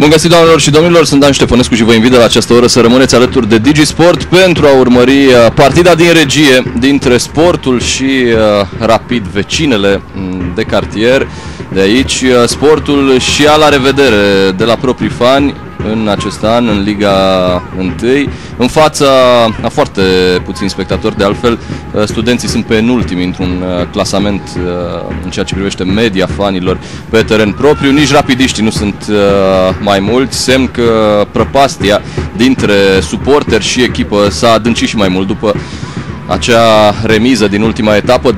Bun găsit, doamnelor și domnilor, sunt Dan Ștefănescu și vă invit la această oră să rămâneți alături de DigiSport pentru a urmări partida din regie dintre Sportul și Rapid, vecinele de cartier de aici. Sportul și a la revedere de la proprii fani în acest an, în Liga 1, în fața a foarte puțini spectatori. De altfel, studenții sunt penultimi într-un clasament în ceea ce privește media fanilor pe teren propriu. Nici rapidiștii nu sunt mai mulți, semn că prăpastia dintre suporteri și echipă s-a adâncit și mai mult după acea remiză din ultima etapă, 2-2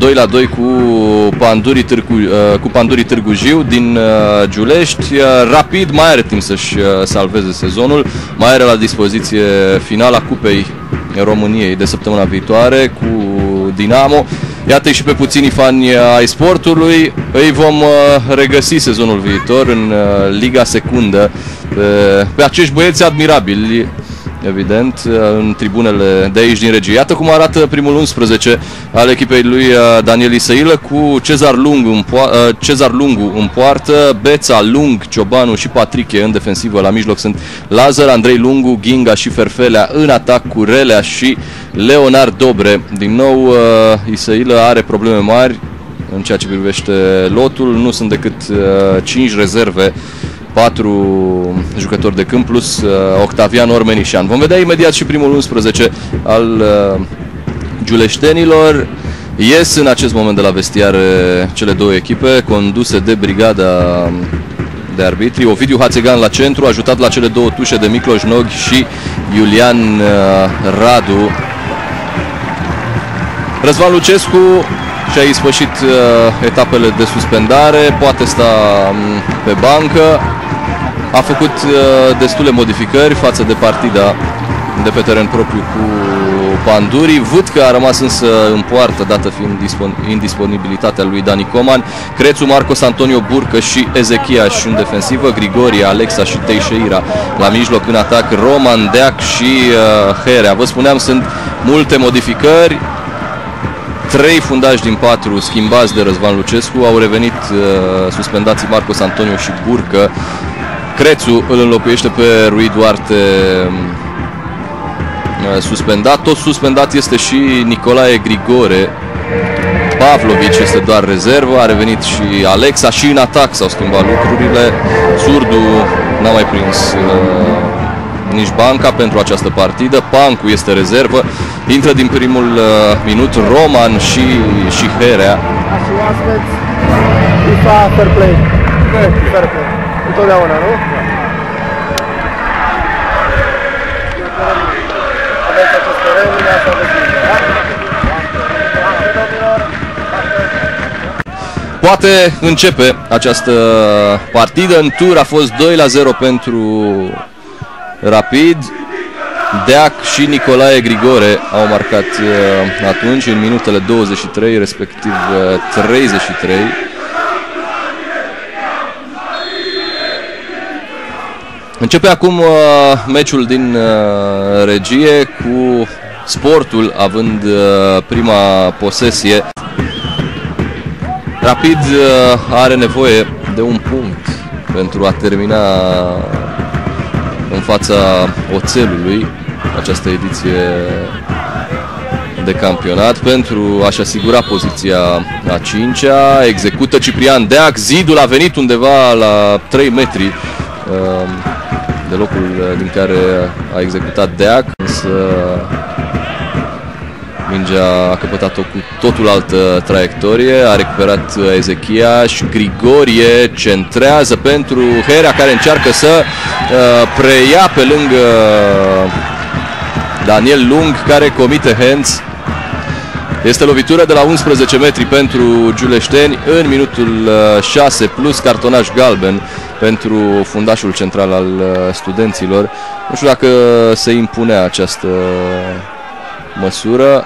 cu Pandurii Târgu Jiu din Giulești. Rapid mai are timp să-și salveze sezonul, mai are la dispoziție finala Cupei României de săptămâna viitoare cu Dinamo. Iată și pe puținii fani ai Sportului, îi vom regăsi sezonul viitor în Liga Secundă pe acești băieți admirabili, evident, în tribunele de aici din regie. Iată cum arată primul 11 al echipei lui Daniel Isăilă, cu Cezar Lungu în poartă, Beța, Lung, Ciobanu și Patriche în defensivă. La mijloc sunt Lazar, Andrei Lungu, Ghinga și Ferfelea în atac cu Relea și Leonard Dobre. Din nou, Isăilă are probleme mari în ceea ce privește lotul. Nu sunt decât 5 rezerve, 4 jucători de câmp plus Octavian Ormenișan. Vom vedea imediat și primul 11 al giuleștenilor. Ies în acest moment de la vestiare cele două echipe, conduse de brigada de arbitri. Ovidiu Hațegan la centru, ajutat la cele două tușe de Micloș Nog și Iulian Radu. Răzvan Lucescu și-a ispășit etapele de suspendare, poate sta pe bancă. A făcut destule modificări față de partida de pe teren propriu cu Pandurii. Văd că a rămas însă în poartă, dată fiind indisponibilitatea lui Dani Coman. Crețu, Marcos Antonio Burcă și Ezechiaș în defensivă, Grigorie, Alexa și Teixeira la mijloc, în atac Roman, Deac și Herea. Vă spuneam, sunt multe modificări. 3 fundași din 4 schimbați de Răzvan Lucescu. Au revenit suspendații Marcos Antonio și Burcă. Crețu îl înlocuiește pe Rui Duarte, suspendat. Tot suspendat este și Nicolae Grigore. Pavlovici este doar rezervă. A revenit și Alexa și în atac s-au schimbat lucrurile. Surdu n-a mai prins nici banca pentru această partidă. Pancu este rezervă. Intră din primul minut Roman și Herea. Fair play. Fair play. Întotdeauna, nu? Poate începe această partidă. În tur a fost 2-0 pentru Rapid. Deac și Nicolae Grigore au marcat atunci, în minutele 23, respectiv 33. Începe acum meciul din regie, cu Sportul având prima posesie. Rapid are nevoie de un punct pentru a termina în fața Oțelului această ediție de campionat, pentru a-și asigura poziția a 5-a. Execută Ciprian Deac, zidul a venit undeva la 3 metri de locul din care a executat Deac, însă mingea a căpătat-o cu totul altă traiectorie. A recuperat Ezechiaș, Grigorie centrează pentru Herea, care încearcă să preia pe lângă Daniel Lung, care comite hands. Este lovitură de la 11 metri pentru giuleșteni în minutul 6, plus cartonaș galben pentru fundașul central al studenților. Nu știu dacă se impunea această măsură.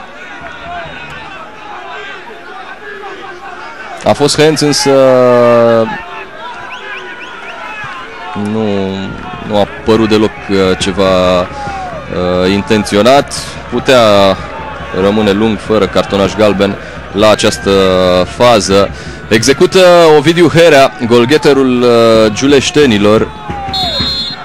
A fost hands, însă nu a părut deloc ceva intenționat. Putea rămâne Lung fără cartonaș galben la această fază. Execută Ovidiu Herea, golgheterul giuleștenilor.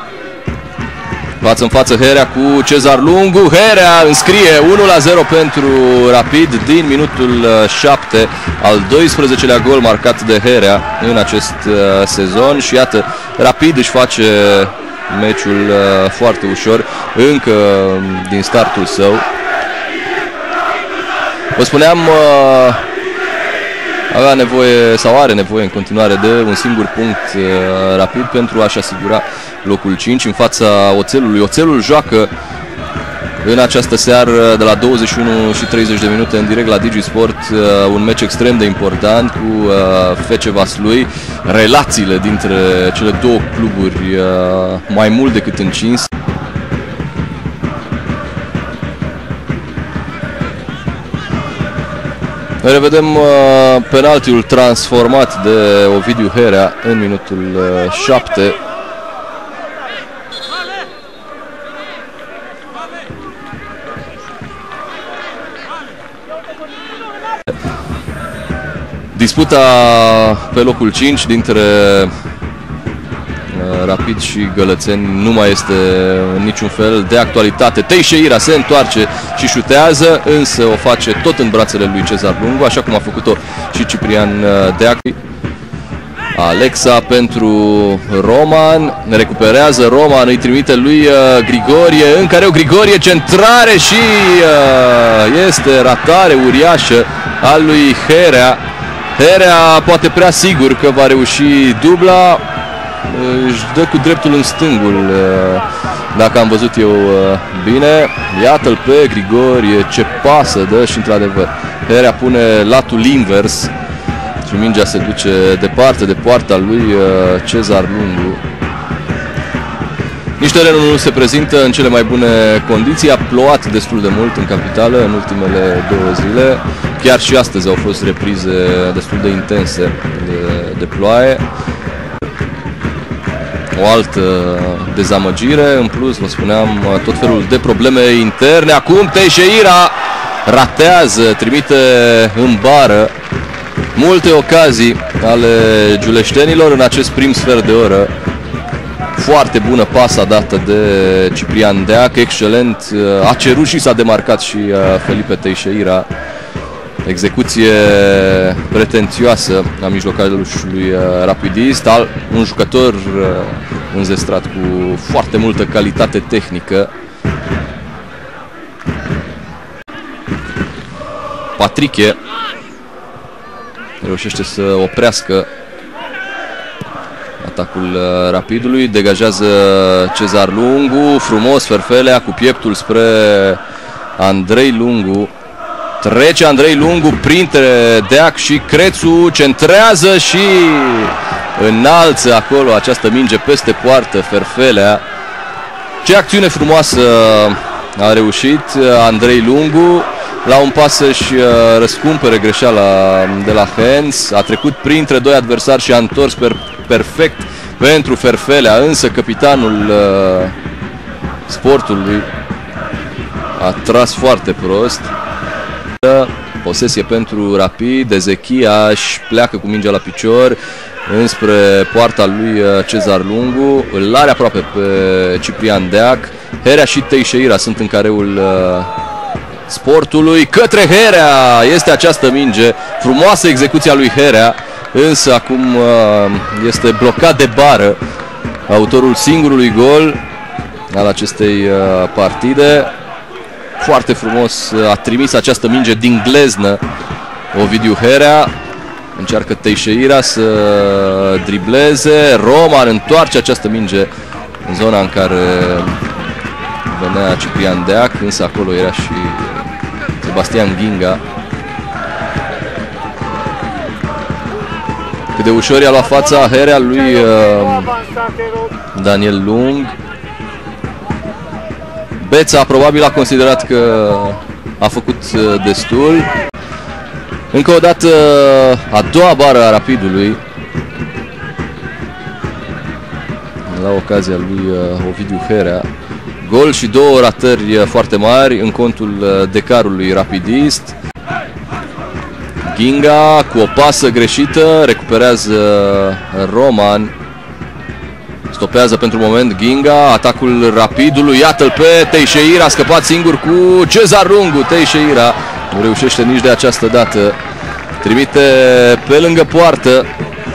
Față în față Herea cu Cezar Lungu. Herea înscrie 1-0 pentru Rapid din minutul 7, al 12-lea gol marcat de Herea în acest sezon. Și iată, Rapid își face meciul foarte ușor încă din startul său. Vă spuneam, avea nevoie sau are nevoie în continuare de un singur punct Rapid pentru a-și asigura locul 5 în fața Oțelului. Oțelul joacă în această seară de la 21 și 30 de minute în direct la DigiSport un meci extrem de important cu FC Vaslui. Relațiile dintre cele două cluburi mai mult decât încins. Noi revedem penaltiul transformat de Ovidiu Herea în minutul 7. Disputa pe locul 5 dintre Rapid și Gălățeni nu mai este în niciun fel de actualitate. Teixeira se întoarce și șutează, însă o face tot în brațele lui Cezar Lungu, așa cum a făcut-o și Ciprian Deac. Alexa pentru Roman, recuperează Roman, îi trimite lui Grigorie, în care o Grigorie, centrare și este ratare uriașă a lui Herea. Herea poate prea sigur că va reuși dubla, își dă cu dreptul în stângul, dacă am văzut eu bine. Iată-l pe Grigorie, ce pasă dă și într-adevăr Herea pune latul invers și mingea se duce departe de poarta lui Cezar Lungu. Nici terenul nu se prezintă în cele mai bune condiții, a plouat destul de mult în capitală în ultimele 2 zile. Chiar și astăzi au fost reprize destul de intense de ploaie. O altă dezamăgire, în plus, vă spuneam, tot felul de probleme interne. Acum Teixeira ratează, trimite în bară multe ocazii ale giuleștenilor în acest prim sfert de oră. Foarte bună pasa dată de Ciprian Deac, excelent, a cerut și s-a demarcat și Felipe Teixeira. Execuție pretențioasă a mijlocașului rapidist, un jucător înzestrat cu foarte multă calitate tehnică. Patriche reușește să oprească atacul Rapidului, degajează Cezar Lungu, frumos Ferfelea cu pieptul spre Andrei Lungu. Trece Andrei Lungu printre Deac și Crețu, centrează și înalță acolo această minge peste poartă Ferfelea. Ce acțiune frumoasă a reușit Andrei Lungu, la un pas să-și răscumpere greșeala de la Hens, a trecut printre 2 adversari și a întors perfect pentru Ferfelea, însă capitanul Sportului a tras foarte prost. Posesie pentru Rapid, Ezechia își pleacă cu mingea la picior înspre poarta lui Cezar Lungu, îl are aproape pe Ciprian Deac. Herea și Teixeira sunt în careul Sportului, către Herea este această minge, frumoasă execuția lui Herea, însă acum este blocat de bară autorul singurului gol al acestei partide. Foarte frumos a trimis această minge din gleznă Ovidiu Herea. Încearcă Teixeira să dribleze, Roman întoarce această minge în zona în care venea Ciprian Deac, însă acolo era și Sebastian Ginga. Cât de ușor i-a luat fața Herea lui Daniel Lung. Beța probabil a considerat că a făcut destul. Încă o dată a doua bară a Rapidului la ocazia lui Ovidiu Herea. Gol și 2 ratări foarte mari în contul decarului rapidist. Ginga cu o pasă greșită recuperează Roman. Stopează pentru moment Ginga, atacul Rapidului, iată-l pe Teixeira, a scăpat singur cu Cezar Lungu. Teixeira nu reușește nici de această dată, trimite pe lângă poartă.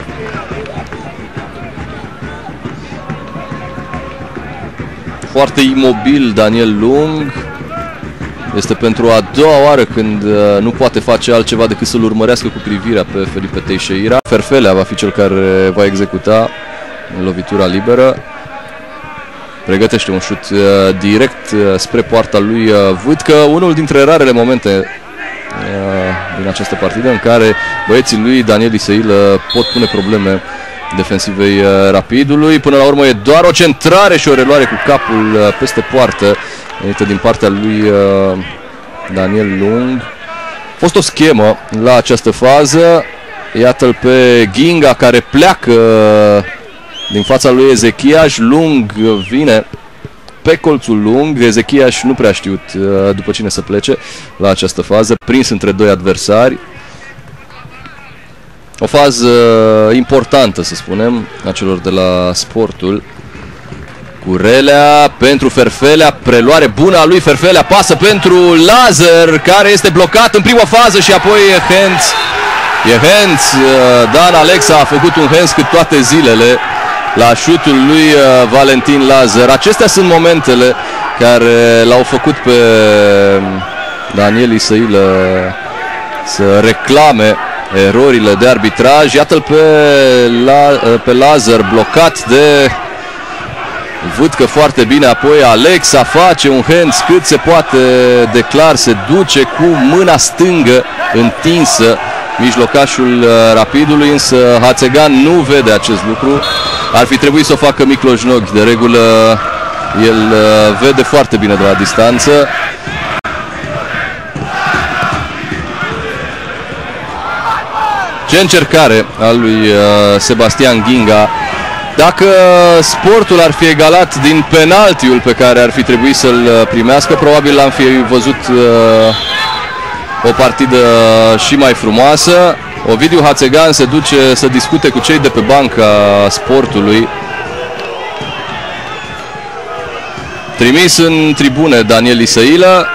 Foarte imobil Daniel Lung. Este pentru a doua oară când nu poate face altceva decât să-l urmărească cu privirea pe Felipe Teixeira. Ferfelea va fi cel care va executa lovitura liberă. Pregătește un șut direct spre poarta lui Vâtcă. Unul dintre rarele momente din această partidă în care băieții lui Daniel Iseilă pot pune probleme defensivei Rapidului. Până la urmă e doar o centrare și o reluare cu capul peste poartă venită din partea lui Daniel Lung. A fost o schemă la această fază. Iată-l pe Ginga care pleacă din fața lui Ezechiaș. Lung vine pe colțul Lung. Ezechiaș nu prea știut după cine să plece la această fază, prins între doi adversari. O fază importantă, să spunem, a celor de la Sportul. Curelea pentru Ferfelea, preluare bună a lui Ferfelea, pasă pentru Lazar, care este blocat în prima fază și apoi hands. E hands. Dan Alexa a făcut un hands cât toate zilele la șutul lui Valentin Lazar. Acestea sunt momentele care l-au făcut pe Daniel Iseilă să reclame erorile de arbitraj. Iată-l pe Lazar blocat de Vâtcă foarte bine, apoi Alexa face un hands cât se poate de clar, se duce cu mâna stângă întinsă mijlocașul Rapidului, însă Hațegan nu vede acest lucru. Ar fi trebuit să o facă Miklós-Nagy, de regulă el vede foarte bine de la distanță. Ce încercare a lui Sebastian Ginga. Dacă Sportul ar fi egalat din penaltiul pe care ar fi trebuit să-l primească, probabil l-am fi văzut o partidă și mai frumoasă. Ovidiu Hațegan se duce să discute cu cei de pe banca Sportului. Trimis în tribune Daniel Iseilă.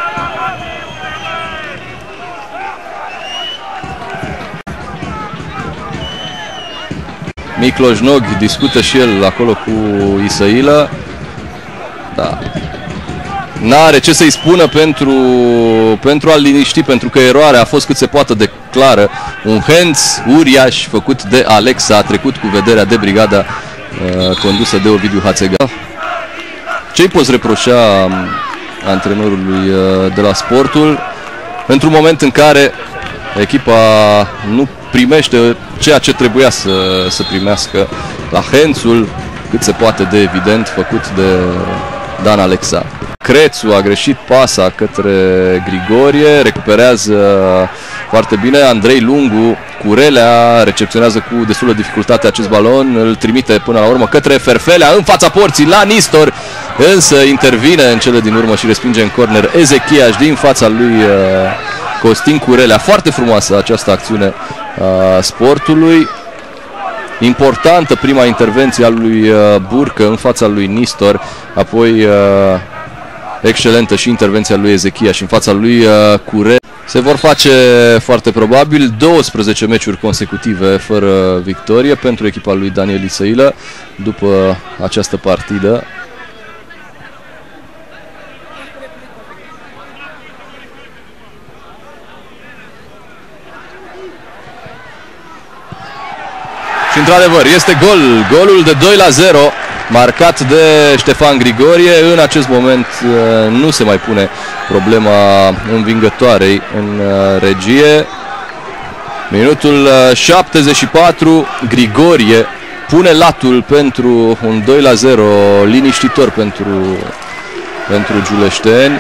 Miklós-Nagy discută și el acolo cu Iseilă. Da. N-are ce să-i spună pentru a-l liniști, pentru că eroarea a fost cât se poate de clară. Un hands uriaș făcut de Alexa, a trecut cu vederea de brigada condusă de Ovidiu Hațegan. Ce-i poți reproșa antrenorului de la Sportul într-un moment în care echipa nu primește ceea ce trebuia să primească la hands-ul cât se poate de evident făcut de Dan Alexa. Crețu a greșit pasa către Grigorie, recuperează foarte bine Andrei Lungu. Curelea recepționează cu destulă dificultate acest balon, îl trimite până la urmă către Ferfelea în fața porții la Nistor, însă intervine în cele din urmă și respinge în corner Ezechiaș din fața lui Costin Curelea. Foarte frumoasă această acțiune a Sportului. Importantă prima intervenție a lui Burcă în fața lui Nistor, apoi excelentă și intervenția lui Ezechiaș în fața lui Curelea. Se vor face foarte probabil 12 meciuri consecutive fără victorie pentru echipa lui Daniel Iseilă după această partidă. Și într-adevăr este golul de 2-0 marcat de Ștefan Grigorie. În acest moment nu se mai pune problema învingătoarei în regie. Minutul 74, Grigorie pune latul pentru un 2-0 liniștitor pentru giuleșteni.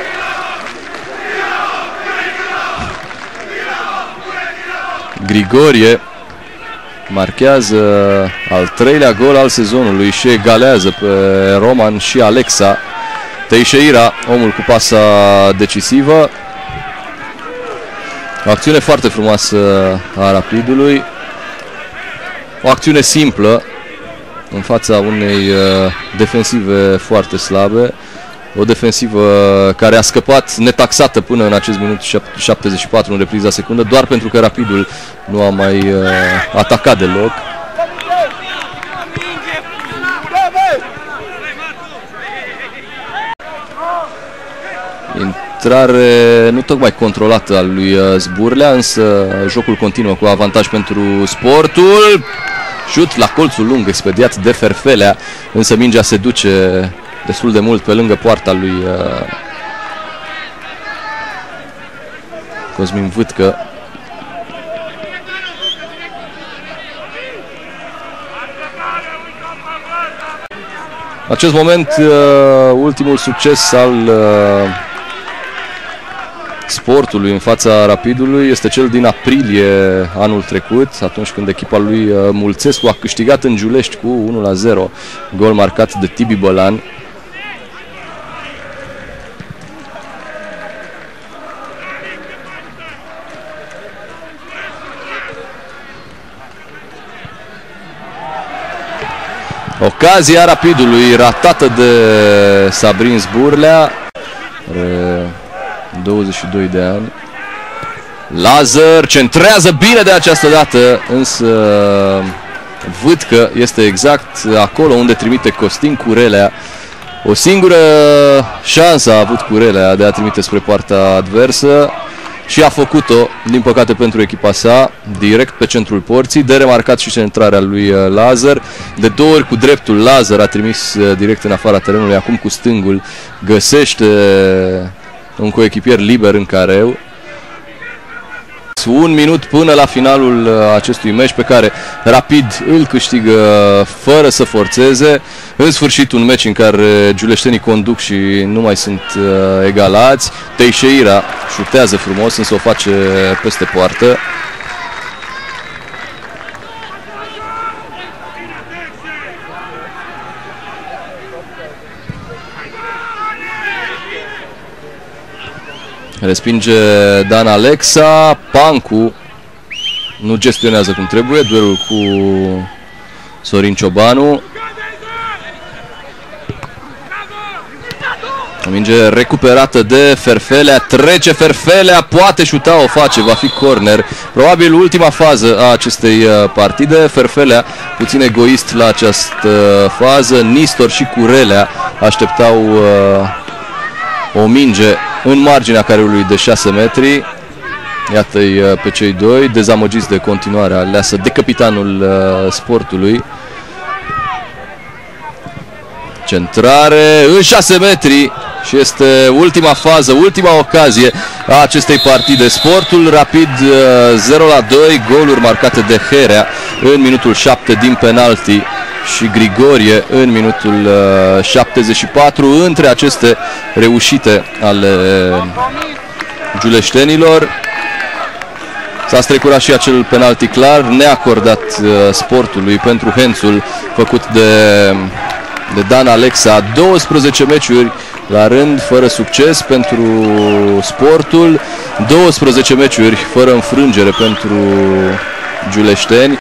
Grigorie marchează al 3-lea gol al sezonului și egalează pe Roman și Alexa. Teixeira, omul cu pasa decisivă. O acțiune foarte frumoasă a Rapidului. O acțiune simplă, în fața unei defensive foarte slabe. O defensivă care a scăpat netaxată până în acest minut 74 în repriza secundă, doar pentru că Rapidul nu a mai atacat deloc. Intrare nu tocmai controlată a lui Zburlea, însă jocul continuă cu avantaj pentru Sportul. Șut la colțul lung expediat de Ferfelea, însă mingea se duce destul de mult pe lângă poarta lui Cosmin Vâtcă. În acest moment, ultimul succes al Sportului în fața Rapidului este cel din aprilie anul trecut, atunci când echipa lui Mulțescu a câștigat în Giulești cu 1-0, gol marcat de Tibi Bălan. Ocazia Rapidului ratată de Sabrin Zburlea, are 22 de ani. Lazar centrează bine de această dată, însă Vâtcă este exact acolo unde trimite Costin Curelea. O singură șansă a avut Curelea de a trimite spre poarta adversă și a făcut-o, din păcate pentru echipa sa, direct pe centrul porții. De remarcat și centrarea lui Lazar. De 2 ori cu dreptul Lazar a trimis direct în afara terenului, acum cu stângul găsește un coechipier liber în careu. Un minut până la finalul acestui meci pe care Rapid îl câștigă fără să forțeze. În sfârșit un meci în care giuleștenii conduc și nu mai sunt egalați. Teixeira șutează frumos, însă o face peste poartă. Respinge Dan Alexa. Pancu nu gestionează cum trebuie duelul cu Sorin Ciobanu. O minge recuperată de Ferfelea. Trece Ferfelea, poate șuta, o face, va fi corner. Probabil ultima fază a acestei partide. Ferfelea puțin egoist la această fază. Nistor și Curelea așteptau o minge în marginea careului de 6 metri. Iată-i pe cei doi, dezamăgiți de continuarea aleasă de capitanul Sportului. Centrare în 6 metri și este ultima fază, ultima ocazie a acestei partide. Sportul Rapid 0-2, goluri marcate de Herea în minutul 7 din penalti și Grigorie în minutul 74. Între aceste reușite ale giuleștenilor s-a strecurat și acel penalti clar neacordat Sportului pentru hands-ul făcut de Dan Alexa. 12 meciuri la rând fără succes pentru Sportul, 12 meciuri fără înfrângere pentru giuleșteni.